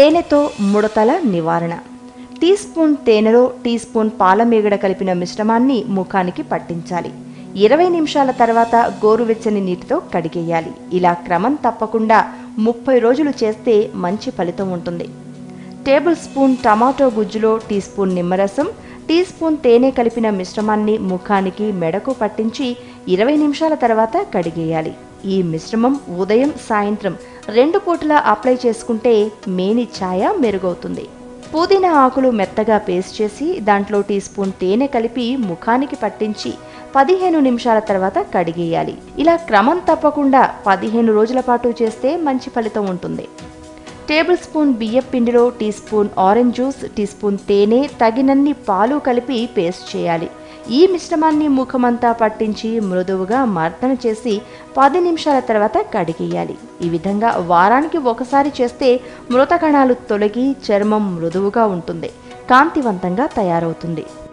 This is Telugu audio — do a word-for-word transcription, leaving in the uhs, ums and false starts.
తేనెతో ముడతల నివారణ. టీ స్పూన్ తేనెలో టీ స్పూన్ పాలమీగడ కలిపిన మిశ్రమాన్ని ముఖానికి పట్టించాలి. ఇరవై నిమిషాల తర్వాత గోరువెచ్చని నీటితో కడిగేయాలి. ఇలా క్రమం తప్పకుండా ముప్పై రోజులు చేస్తే మంచి ఫలితం ఉంటుంది. టేబుల్ స్పూన్ టమాటో గుజ్జులో టీ స్పూన్ నిమ్మరసం, టీ స్పూన్ తేనె కలిపిన మిశ్రమాన్ని ముఖానికి మెడకు పట్టించి ఇరవై నిమిషాల తర్వాత కడిగేయాలి. ఈ మిశ్రమం ఉదయం సాయంత్రం రెండు పూటలా అప్లై చేసుకుంటే మేని ఛాయ మెరుగవుతుంది. పుదీనా ఆకులు మెత్తగా పేస్ట్ చేసి దాంట్లో టీ స్పూన్ తేనె కలిపి ముఖానికి పట్టించి పదిహేను నిమిషాల తర్వాత కడిగేయాలి. ఇలా క్రమం తప్పకుండా పదిహేను రోజుల పాటు చేస్తే మంచి ఫలితం ఉంటుంది. టేబుల్ స్పూన్ బియ్యం పిండిలో teaspoon orange juice, teaspoon తేనె, తగినన్ని పాలు కలిపి పేస్ట్ చేయాలి. ఈ మిశ్రమాన్ని ముఖమంతా పట్టించి మృదువుగా మర్దన చేసి పది నిమిషాల తర్వాత కడిగేయాలి. ఈ విధంగా వారానికి ఒకసారి చేస్తే మృత కణాలు తొలగి చర్మం మృదువుగా ఉంటుంది, కాంతివంతంగా తయారవుతుంది.